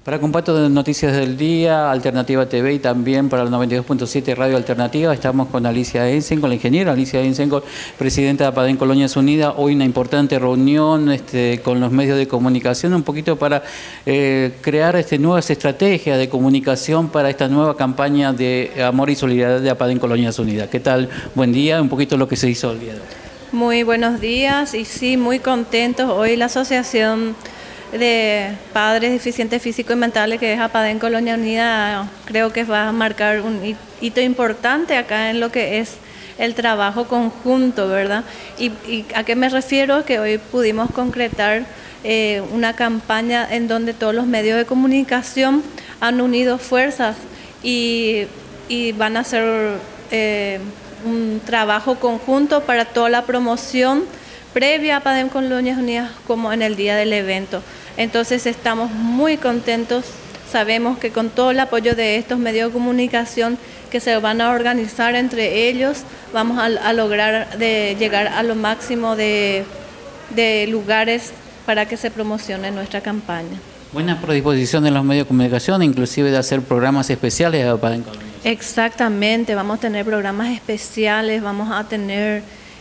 Para Comparto de Noticias del Día, Alternativa TV y también para el 92.7 Radio Alternativa, estamos con Alicia Ensen, con la ingeniera Alicia Ensen, presidenta de APADEM Colonias Unidas. Hoy una importante reunión con los medios de comunicación, un poquito para crear nuevas estrategias de comunicación para esta nueva campaña de amor y solidaridad de APADEM Colonias Unidas. ¿Qué tal? Buen día, un poquito lo que se hizo el día de hoy. Muy buenos días y sí, muy contentos. Hoy la Asociación de Padres Deficientes Físicos y Mentales, que es APADEM Colonias Unidas, creo que va a marcar un hito importante acá en lo que es el trabajo conjunto, ¿verdad? ¿Y a qué me refiero? Que hoy pudimos concretar una campaña en donde todos los medios de comunicación han unido fuerzas y van a hacer un trabajo conjunto para toda la promoción previa a APADEM Colonias Unidas como en el día del evento. Entonces estamos muy contentos, sabemos que con todo el apoyo de estos medios de comunicación que se van a organizar entre ellos, vamos a lograr llegar a lo máximo de lugares para que se promocione nuestra campaña. Buena predisposición de los medios de comunicación, inclusive de hacer programas especiales de APADEM Colonias. Exactamente, vamos a tener programas especiales, vamos a tener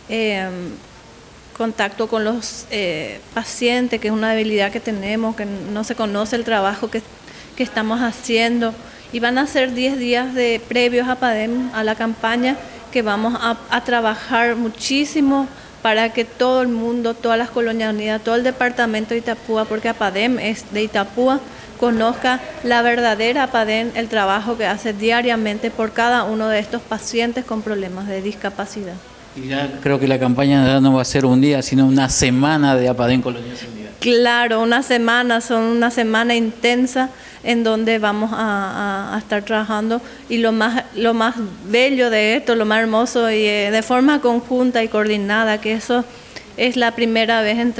contacto con los pacientes, que es una debilidad que tenemos, que no se conoce el trabajo que estamos haciendo. Y van a ser 10 días previos a APADEM, a la campaña, que vamos a trabajar muchísimo para que todo el mundo, todas las colonias unidas, todo el departamento de Itapúa, porque APADEM es de Itapúa, conozca la verdadera APADEM, el trabajo que hace diariamente por cada uno de estos pacientes con problemas de discapacidad. Y ya creo que la campaña ya no va a ser un día, smás una semana de APADEM Colonias Unidas. Claro, una semana intensa en donde vamos a estar trabajando, y lo más bello de esto, lo más hermoso, y de forma conjunta y coordinada, que eso es la primera vez en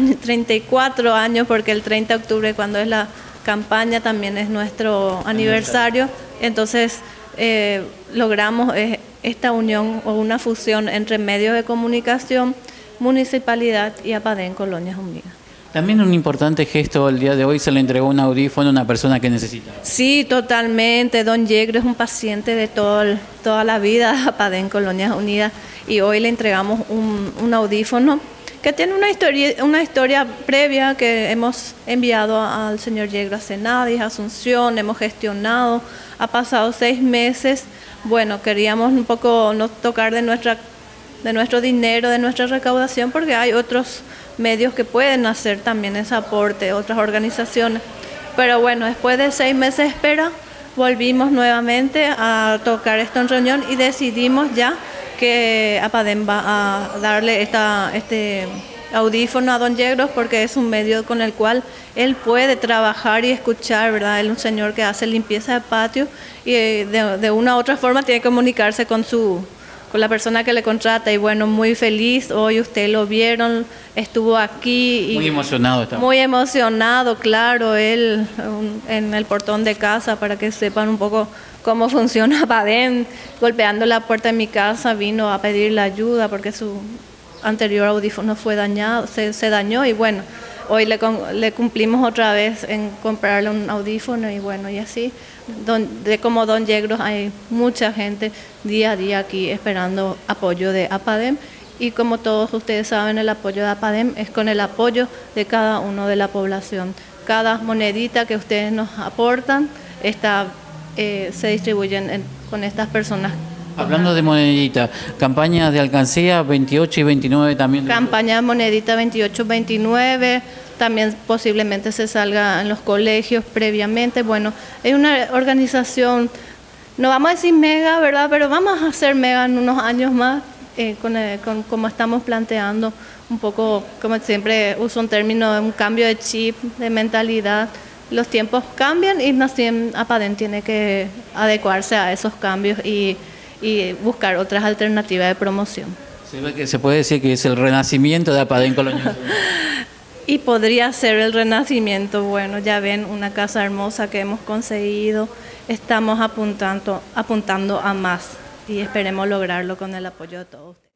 34 años, porque el 30 de octubre, cuando es la campaña, también es nuestro aniversario. Entonces logramos esta unión o una fusión entre medios de comunicación, municipalidad y APADEM Colonias Unidas. También un importante gesto el día de hoy, se le entregó un audífono a una persona que necesita. Sí, totalmente. Don Yegro es un paciente de toda la vida de APADEM Colonias Unidas, y hoy le entregamos un audífono que tiene una historia previa, que hemos enviado al señor Yegro a Senadis, a Asunción, hemos gestionado, ha pasado 6 meses. Bueno, queríamos un poco no tocar de nuestro dinero, de nuestra recaudación, porque hay otros medios que pueden hacer también ese aporte, otras organizaciones. Pero bueno, después de 6 meses de espera, volvimos nuevamente a tocar esto en reunión y decidimos ya que APADEM va a darle este audífono a don Yegros, porque es un medio con el cual él puede trabajar y escuchar, ¿verdad? Él es un señor que hace limpieza de patio y de una u otra forma tiene que comunicarse con la persona que le contrata. Y bueno, muy feliz, hoy ustedes lo vieron, estuvo aquí. Muy emocionado estaba. Muy emocionado, claro, él en el portón de casa, para que sepan un poco cómo funciona APADEM. Golpeando la puerta de mi casa vino a pedir la ayuda porque su anterior audífono fue dañado, se dañó, y bueno, hoy le cumplimos otra vez en comprarle un audífono. Y bueno, y así, como don Yegros, hay mucha gente día a día aquí esperando apoyo de APADEM, y como todos ustedes saben, el apoyo de APADEM es con el apoyo de cada uno de la población. Cada monedita que ustedes nos aportan se distribuyen con estas personas. Hablando de monedita, campañas de alcancía 28 y 29 también. Campaña de monedita 28, 29, también posiblemente se salga en los colegios previamente. Bueno, es una organización, no vamos a decir mega, ¿verdad? Pero vamos a hacer mega en unos años más, como estamos planteando un poco, como siempre uso un término, un cambio de chip, de mentalidad. Los tiempos cambian y APADEM tiene que adecuarse a esos cambios y buscar otras alternativas de promoción. Se puede decir que es el renacimiento de APADEM Colonias Unidas. Y podría ser el renacimiento. Bueno, ya ven, una casa hermosa que hemos conseguido, estamos apuntando a más y esperemos lograrlo con el apoyo de todos ustedes.